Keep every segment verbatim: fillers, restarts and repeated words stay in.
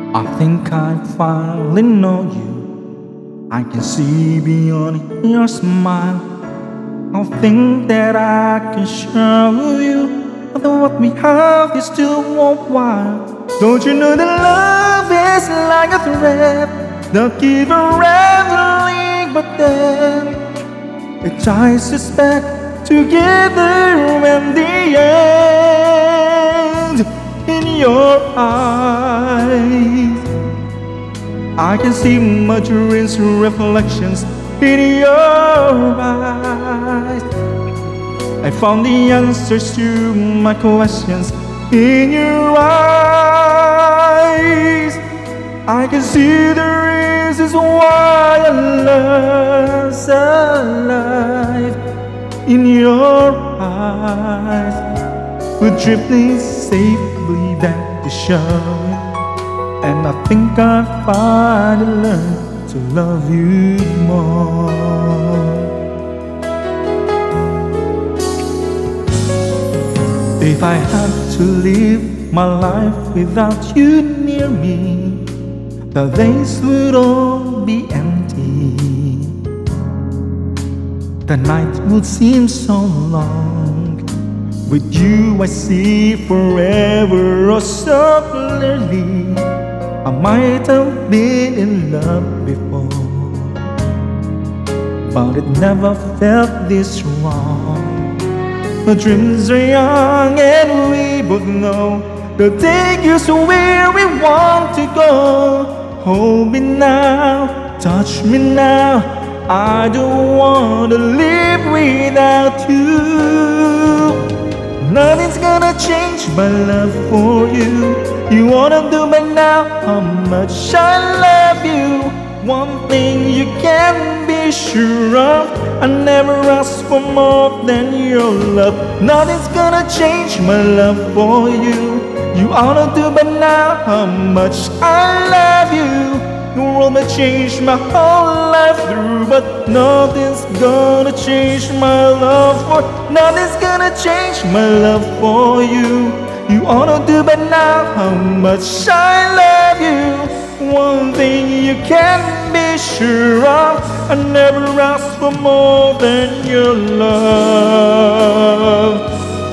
I think I finally know you. I can see beyond your smile. I think that I can share with you that what we have is still worthwhile. Don't you know that love is like a thread that keeps unraveling, but then it ties us back together in the end. In your eyes, I can see my dreams reflections in your eyes. I found the answers to my questions in your eyes. I can see the reasons why I love's alive in your eyes. We're drifting safely back to shore, and I think I finally learned to love you more. If I had to live my life without you near me, the days would all be empty. The night would seem so long. With you I see forever oh so clearly. I might have been in love before, but it never felt this wrong. The dreams are young and we both know they'll take us where we want to go. Hold me now, touch me now, I don't want to live without you. Nothing's gonna change my love for you. You wanna do by now how much I love you. One thing you can be sure of, I never ask for more than your love. Nothing's gonna change my love for you. You oughta do by now how much I love you. The world may change my whole life through, but nothing's gonna change my love for. Nothing's gonna change my love for you. You oughta do by now how much I love you. One thing you can be sure of, I never ask for more than your love.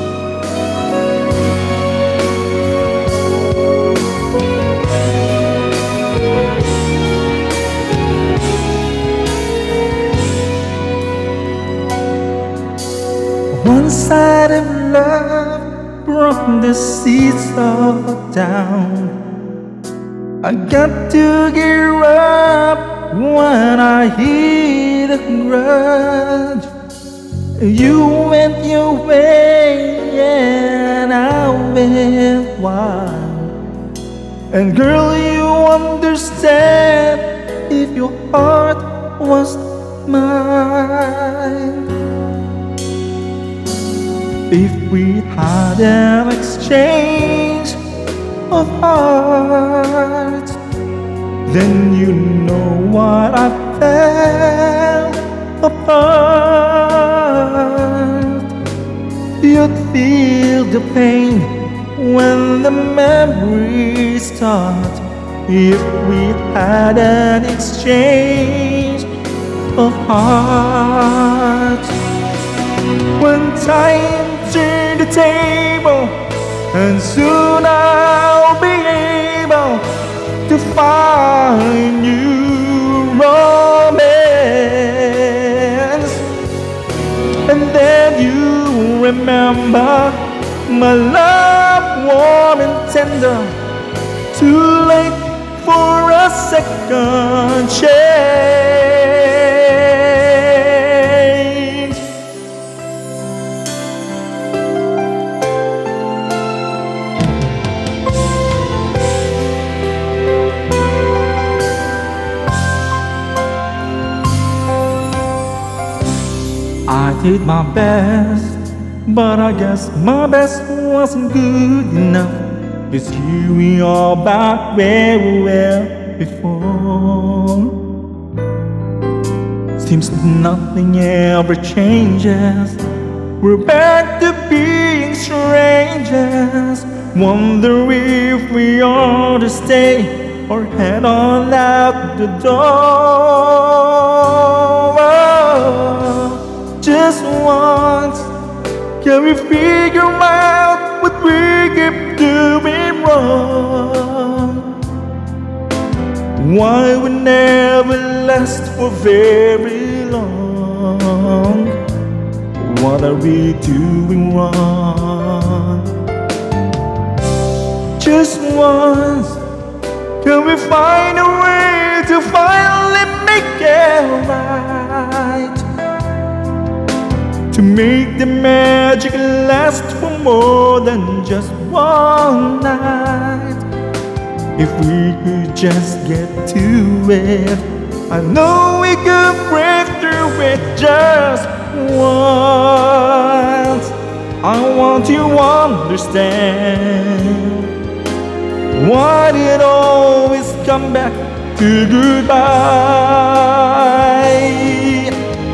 One side of love brought the seas all down. I got to gear up when I hit the ground. You went your way and I went wild. And girl, you understand if your heart was mine. If we had an exchange of hearts, then you know what I felt apart. You'd feel the pain when the memories start. If we had an exchange of hearts, when time turned the table, and soon I'll be able to find new romance. And then you remember my love warm and tender. Too late for a second change. I did my best, but I guess my best wasn't good enough. Cause here we are back where we were before. Seems nothing ever changes. We're back to being strangers. Wonder if we ought to stay or head on out the door. Just once, can we figure out what we keep doing wrong? Why we never last for very long? What are we doing wrong? Just once, can we find a way to finally make it right? To make the magic last for more than just one night. If we could just get to it, I know we could break through it just once. I want you to understand why did it always come back to goodbye?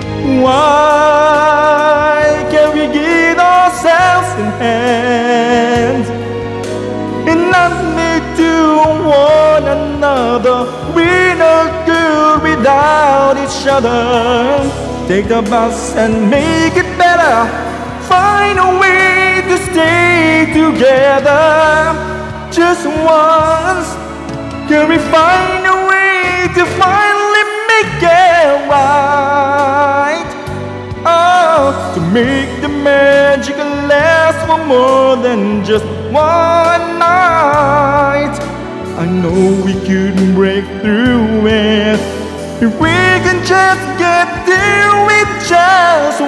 Why can't we get ourselves in hand and not need to one another? We're not good without each other. Take the bus and make it better. Find a way to stay together. Just once, can we find a way to finally make it right? Oh, to make the magic last for more than just one night. I know we could break through it if we can just get through it just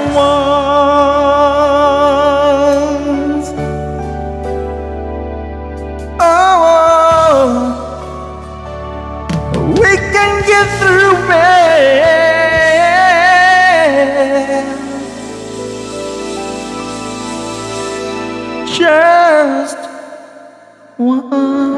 once. Oh, we can get through it just once.